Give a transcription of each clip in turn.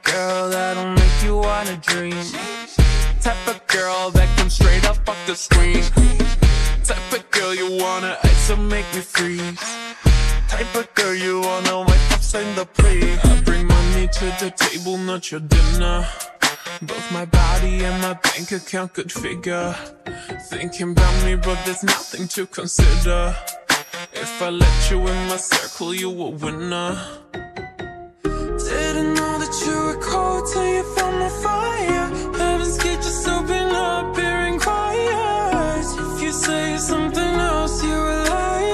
girl that'll make you wanna dream. Type of girl that comes straight up off the screen. Type of girl you wanna ice or make me freeze. Type of girl you wanna wipe up, sign the plea. I bring money to the table, not your dinner. Both my body and my bank account could figure. Thinking about me, but there's nothing to consider. If I let you in my circle, you a winner. Didn't know that you were cold till you found my fire. Heaven's gate just open up, hearing quiet. If you say something else, you're a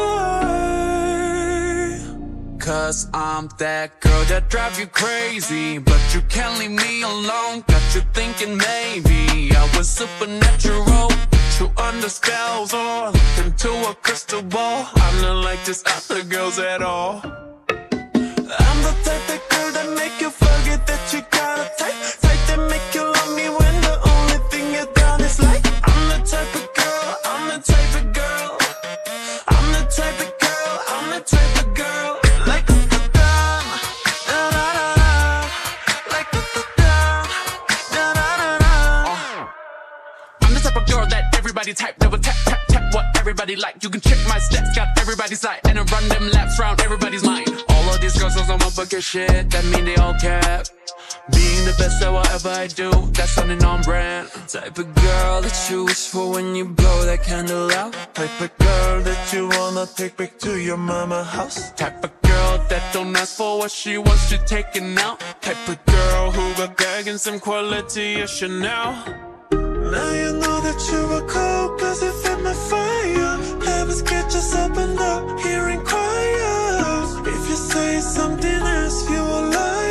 liar. Cause I'm that girl that drive you crazy, but you can't leave me alone. Got you thinking maybe I was supernatural. Put you under spells or look into a crystal ball. I'm not like these other girls at all. I'm the type of girl that make you forget that you got a type. Type that make you love me when the only thing you done is like. I'm the type of girl, I'm the type of girl. I'm the type of girl, I'm the type of girl. Like da-da-da, da-da-da-da. Like da-da-da, da-da-da-da. I'm the type of girl that everybody type, that will tap, tap, tap what everybody like. You can check my stats, got everybody's side, and I run them laps round everybody's mind. All of these girls knows I'm a bucket shit, that mean they all cap. Being the best at whatever I do, that's something on brand. Type of girl that you wish for when you blow that candle out. Type of girl that you wanna take back to your mama house. Type of girl that don't ask for what she wants, she taking out. Type of girl who got gag and some quality of Chanel. Now you know that you were cold, cause you fed my fire. Heaven's gate just opened up, hearing quiet. If you say something else, you a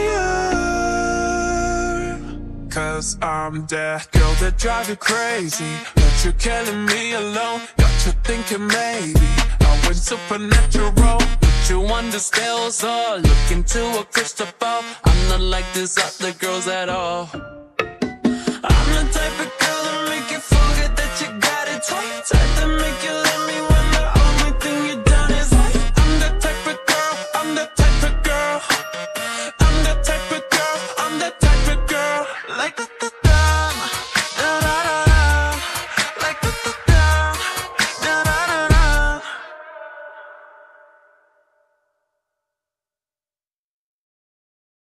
liar. Cause I'm that girl that drive you crazy, but you killing me alone. Got you thinking maybe I went supernatural. Put you under spells or look into a crystal ball. I'm not like these other girls at all.